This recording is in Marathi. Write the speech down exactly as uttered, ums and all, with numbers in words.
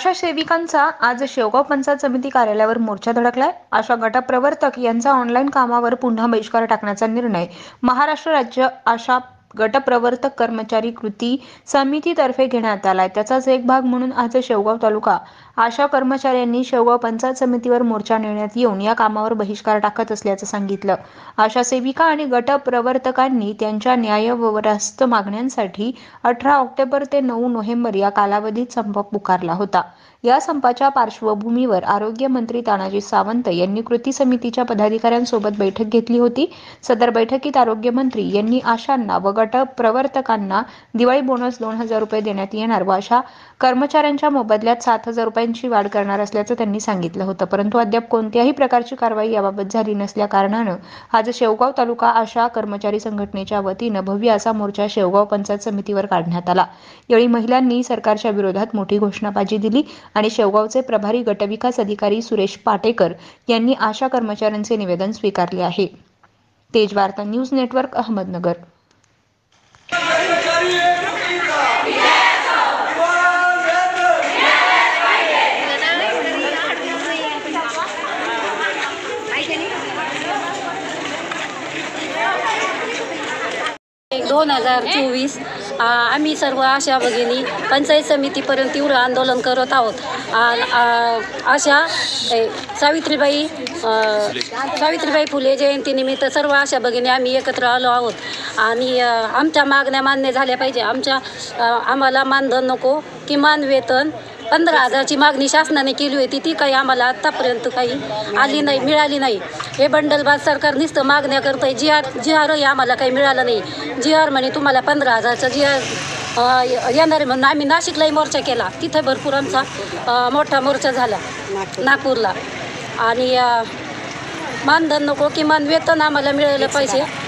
आशा सेविकांचा आज शेवगाव पंचायत समिती कार्यालयावर मोर्चा धडकलाय। आशा गटप्रवर्तक यांचा ऑनलाईन कामावर पुन्हा बहिष्कार टाकण्याचा निर्णय महाराष्ट्र राज्य आशा गटप्रवर्तक कर्मचारी कृती समितीतर्फे घेण्यात आलाय। त्याचाच एक भाग म्हणून आज शेवगाव तालुका आशा कर्मचाऱ्यांनी शेवगाव पंचायत समितीवर मोर्चा नेण्यात येऊन या कामावर बहिष्कार टाकत असल्याचं सांगितलं। आशा सेविका आणि गटप्रवर्तकांनी त्यांच्या न्यायव्यवस्थ मागण्यांसाठी अठरा ऑक्टोबर ते नऊ नोव्हेंबर या कालावधीत संप पुकारला होता। या संपाच्या पार्श्वभूमीवर आरोग्य मंत्री तानाजी सावंत यांनी कृती समितीच्या पदाधिकाऱ्यांसोबत बैठक घेतली होती। सदर बैठकीत आरोग्य मंत्री यांनी आशांना व गट प्रवर्तकांना दिवाळी बोनस दोन हजार रुपये देण्यात येणार व अशा कर्मचाऱ्यांच्या मोबदल्यात सात हजार रुपयांची वाढ करणार असल्याचं त्यांनी सांगितलं होतं। परंतु अद्याप कोणत्याही प्रकारची कारवाई याबाबत झाली नसल्या कारणानं आज शेवगाव तालुका आशा कर्मचारी संघटनेच्या वतीनं भव्य असा मोर्चा शेवगाव पंचायत समितीवर काढण्यात आला। यावेळी महिलांनी सरकारच्या विरोधात मोठी घोषणाबाजी दिली आणि शेवगावचे प्रभारी गटविकास अधिकारी सुरेश पाटेकर यांनी आशा कर्मचाऱ्यांचे निवेदन स्वीकारले आहे। तेज वार्ता न्यूज नेटवर्क अहमदनगर। दोन हजार चोवीस आम्ही सर्व आशा भगिनी पंचायत समितीपर्यंत तीव्र आंदोलन करत आहोत। आशा सावित्रीबाई सावित्रीबाई फुले जयंतीनिमित्त सर्व आशा भगिनी आम्ही एकत्र आलो आहोत आणि आमच्या मागण्या मान्य झाल्या पाहिजे। आमच्या आम्हाला मानधन नको, किमान वेतन पंधरा हजारची मागणी शासनाने केली होती, ती काही आम्हाला आत्तापर्यंत काही आली नाही, मिळाली नाही। हे बंडलबाज सरकार नुसतं मागण्या करतं आहे। जी आर जी आरही आम्हाला काही मिळालं नाही। जी आर म्हणे तुम्हाला पंधरा हजारचा जी आर येणार म्हणून आम्ही नाशिकलाही मोर्चा केला, तिथे भरपूर आमचा मोठा मोर्चा झाला नागपूरला। आणि मानधन नको, किमान वेतन आम्हाला मिळालं पाहिजे।